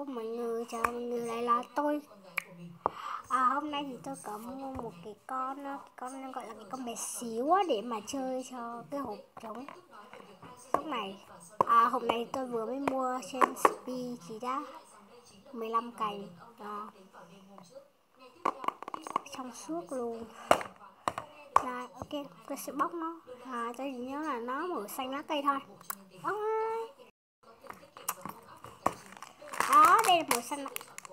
Hello mọi người, chào mọi người, lại là tôi. Hôm nay thì tôi có mua một cái con nó gọi là cái con bé xíu á, để mà chơi cho cái hộp trống lúc này. Hộp này tôi vừa mới mua trên Shopee, chỉ đã 15 cành đó, trong suốt luôn. Rồi, ok, tôi sẽ bóc nó. Tôi nhớ là nó màu xanh lá cây thôi. Đó, đây là màu xanh.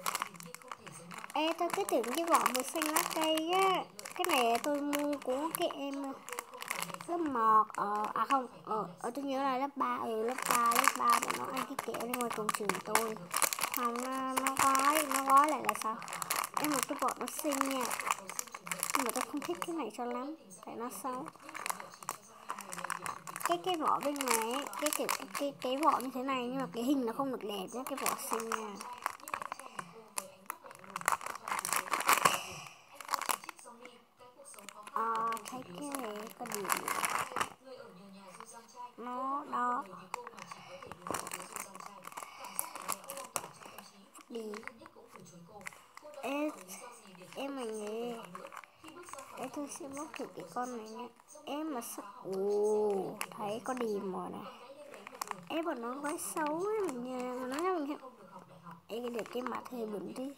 Ê, tôi cứ tưởng cái vỏ màu xanh lá cây á. Cái này tôi mua của cái em lớp 1 tôi nhớ là lớp 3, lớp 3 bọn nó ăn cái kẹo bên ngoài cổng trường tôi. Không, nó gói lại là sao? Em một cái vỏ nó xinh nha. Nhưng mà tôi không thích cái này cho lắm, tại nó xấu. Cái vỏ bên ngoài ấy, cái vỏ như thế này, nhưng mà cái hình nó không được đẹp nhá, cái vỏ xinh nha. Thấy cái này có điểm nó đó đi. Em mình nghĩ tôi sẽ bóc thử cái con này nhé. Em mà sắc thấy có điểm rồi này. Em mà nó quá xấu ấy, mình nó mình cái để cái mặt hơi bẩn đi.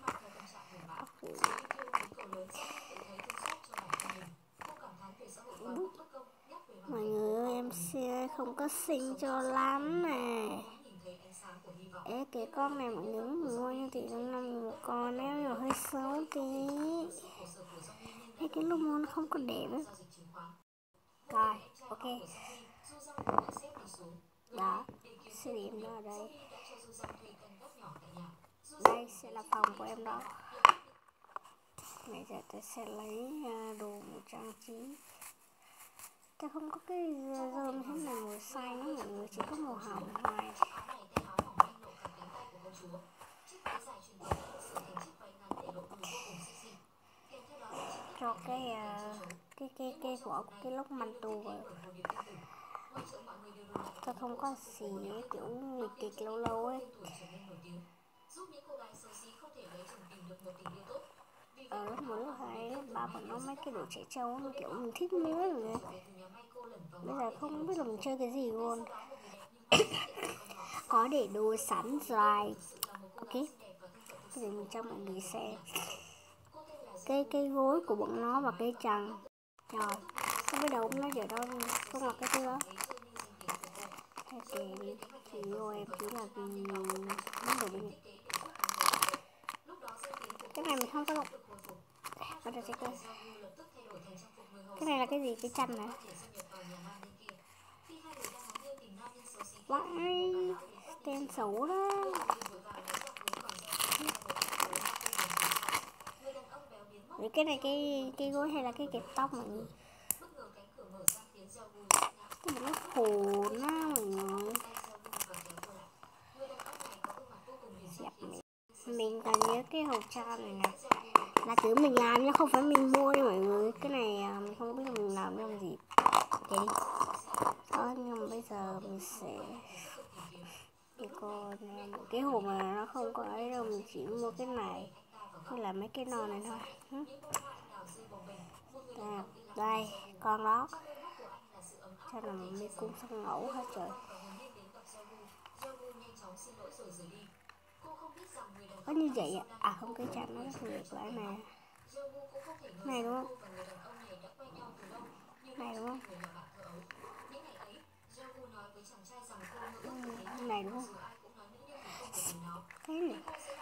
Mọi người ơi, em sẽ không có xinh cho lắm này. Cái con này mọi người mua như thì năm một con, nếu mà hơi xấu tí. Cái lông nó không có đẹp ấy. Rồi, ok. Đó, sẽ điểm nó ở đây. Đây sẽ là phòng của em đó. Bây giờ tôi sẽ lấy đồ trang trí. Tôi không có cái rơm thế này màu xanh, mọi người, chỉ có màu hồng thôi. Cho cái vỏ của cái lốc măn tù vào. Tôi không có xì kiểu nguy kịch lâu lâu ấy. Ở lớp 1, lớp 2 ba bọn nó mấy cái đồ trẻ trâu kiểu mình thích nữa rồi. Bây giờ không biết là mình chơi cái gì luôn. Có để đồ sẵn rồi. Ok, bây giờ mình cho mọi người xem cái gối của bọn nó và cái trần. Rồi, không biết đâu nó giờ đâu, không là cái thứ đó. Chị vô em chỉ là vì món đồ bên này. Cái này mình không có lục. Cái này là cái gì? Cái chăn hả? Vãi, tên xấu đó. Vậy cái này cái gối hay là cái kẹp tóc mọi người? Cái này nó khổ nó mọi người. Mình còn nhớ cái hộp tròn này nè, là thứ mình làm chứ không phải mình mua đi mọi người. Cái này mình không biết là mình làm cái gì. Ok đi. Đó, nhưng mà bây giờ mình sẽ cái hộp mà nó không có ấy đâu, mình chỉ mua cái này hay là mấy cái nồi này thôi. Đây con đó cho là mê cung xong ngẫu hết trời. Có như vậy không, cái chăn nó rất ngược lại nè. Này đúng không? Này đúng không? Này đúng không? Cái này.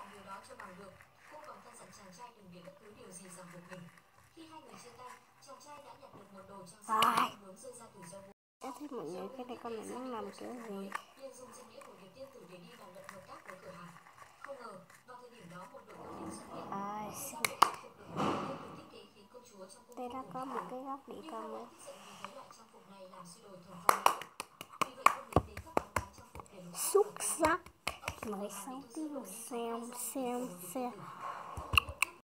Rồi. Em thấy mọi người cái này con này nó làm kiểu gì? Đây nó có một cái góc để con nữa. Xúc sắc. Mới 6 tiếng xem.